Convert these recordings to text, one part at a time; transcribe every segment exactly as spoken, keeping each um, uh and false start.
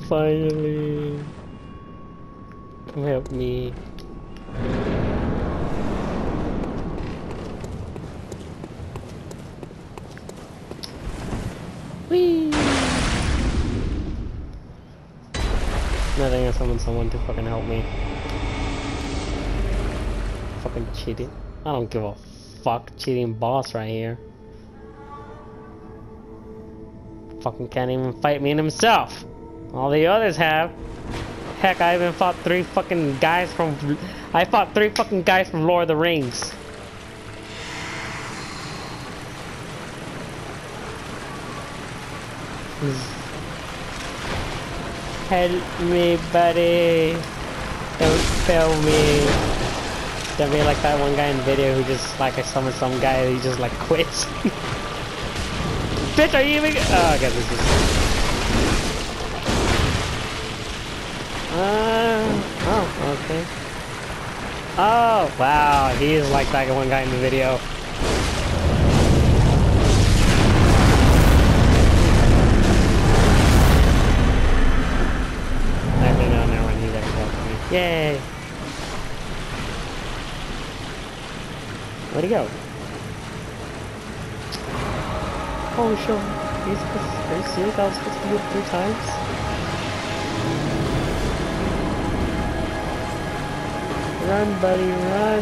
Finally. Come help me. Whee! Nothing I summon someone to fucking help me. Fucking cheating. I don't give a fuck. Cheating boss right here. Fucking can't even fight me in himself. All the others have. Heck, I even fought three fucking guys from... I fought three fucking guys from Lord of the Rings. Help me, buddy. Don't fail me. Don't be like that one guy in the video who just, like, I summoned some guy and he just, like, quits. Bitch, are you even... Oh, okay, this is... Uh... Oh, okay. Oh, wow. He is like that one guy in the video. Actually, no, never mind. He's actually helping me. Yay! Where'd he go? Oh, sure. He's supposed to, are you serious? I was supposed to do it three times? Run, buddy, run!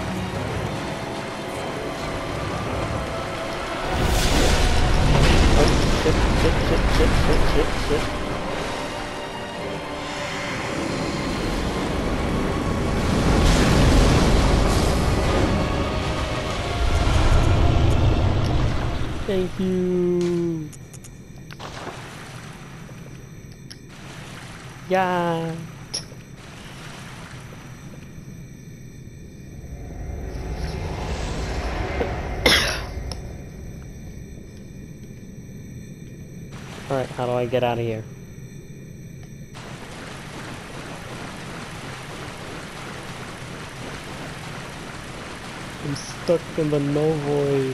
Oh, shit, shit, shit, shit, shit, shit, shit. Thank you. Yeah. All right, how do I get out of here? I'm stuck in the no void.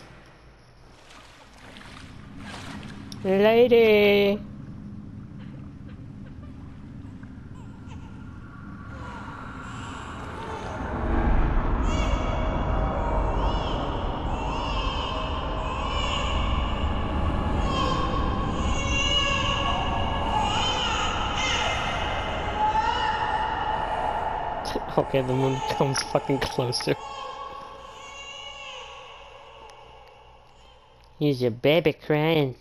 Lady! Okay, the moon comes fucking closer. Here's your baby crying.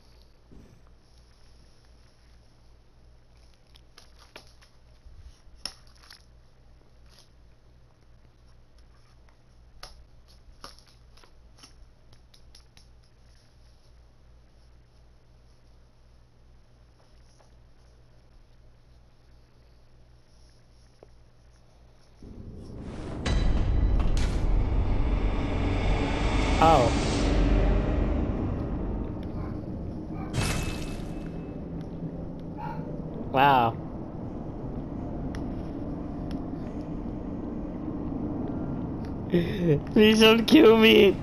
Oh. Wow. Please don't kill me.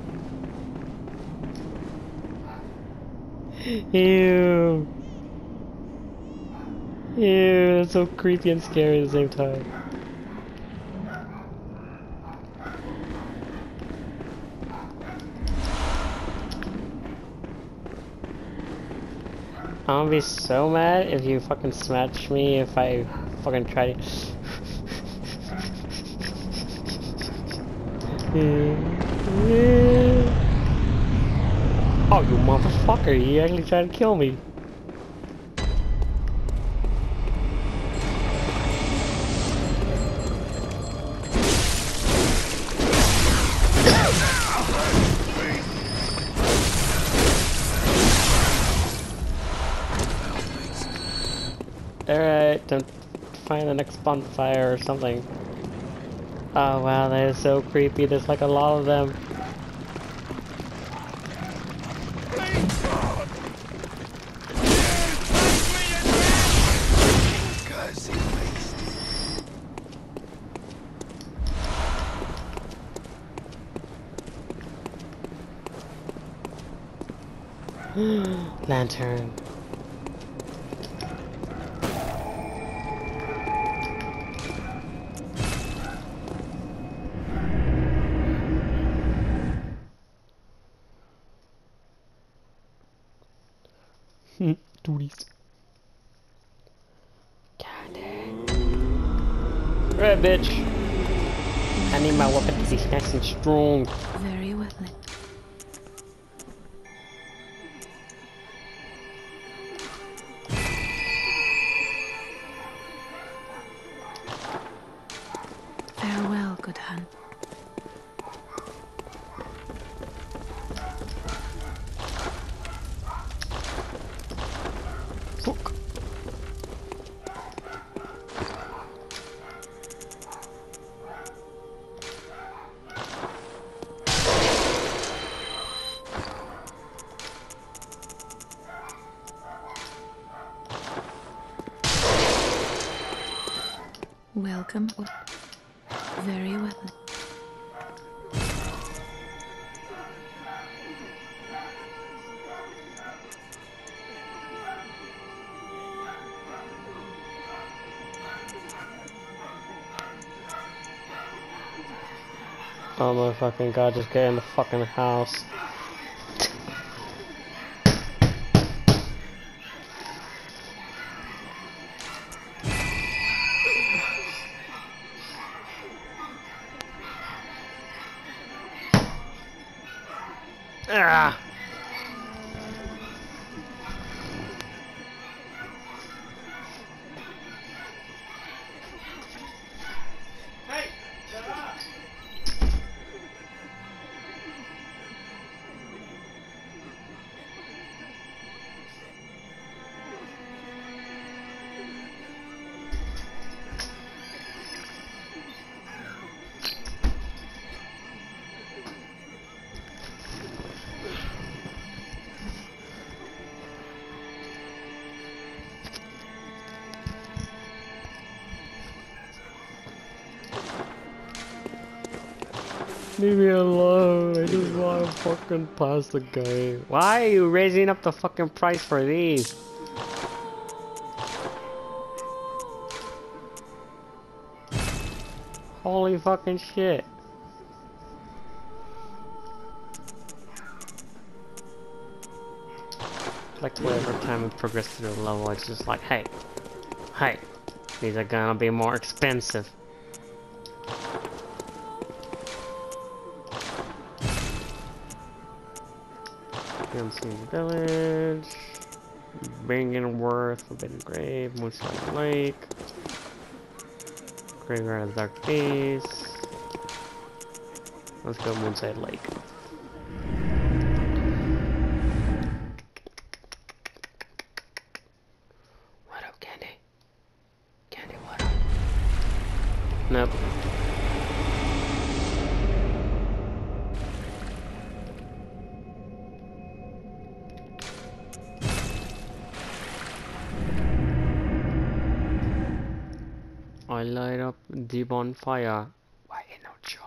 Ew. Ew, that's so creepy and scary at the same time. I'm gonna be so mad if you fucking smash me if I fucking try to. Oh, you motherfucker, you actually tried to kill me. Alright, don't find the next bonfire or something. Oh wow, that is so creepy. There's like a lot of them. Lantern. duties. Candy. Right, bitch. I need my weapon to be nice and strong. Very well then. Farewell, good hun. Fuck. Welcome. Very well. Oh my fucking god, just get in the fucking house. Ah! Hey, shut up! Leave me alone, I just wanna fucking pass the game. Why are you raising up the fucking price for these? Holy fucking shit. Like whatever time we progress through the level, it's just like, hey, hey, these are gonna be more expensive. Unseen Village, Bangenworth, Forbidden Grave, Moonside Lake, Graveyard of the Dark Beast. Let's go Moonside Lake. What up, Candy? Candy, what up? Nope. I light up the bonfire. Why no Joe?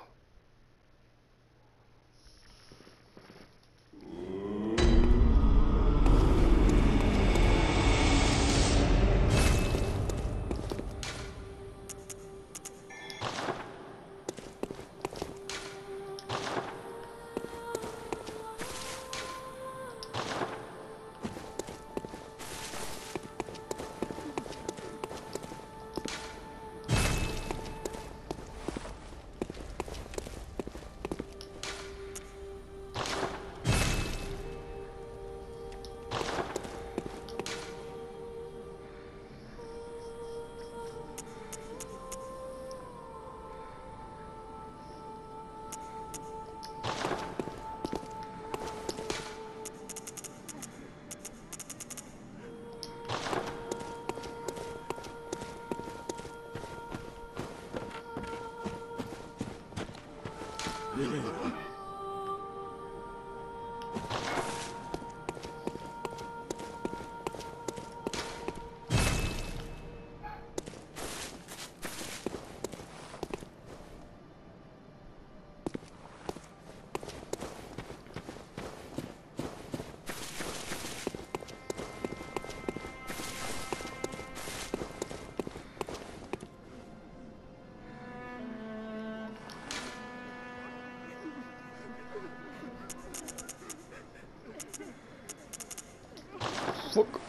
Fuck.